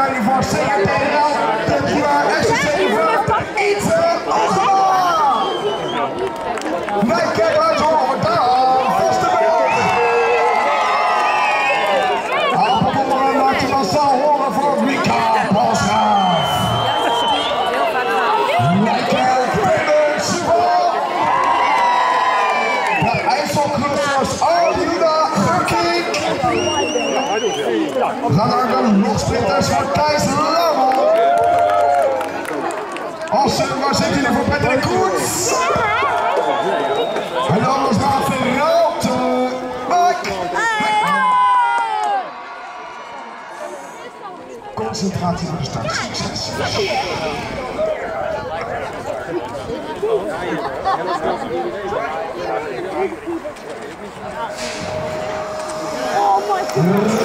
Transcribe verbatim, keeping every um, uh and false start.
kan je voor C H T R L, de Q R S zeven, iets allemaal. Wij kijken uit horen daar, vaste beeld. Appelboeren laat je massaal horen voor Mika Bosgraaf. Lekker binnen, super. De IJsselcruisers Aljuda Gekink. We gaan naar de logsplitters van Thijs Lammel. Als waar zit jullie voor Patrick Koets? En anders naar Verralte. Mike. Concentratie voor de start. Succes. Oh my God.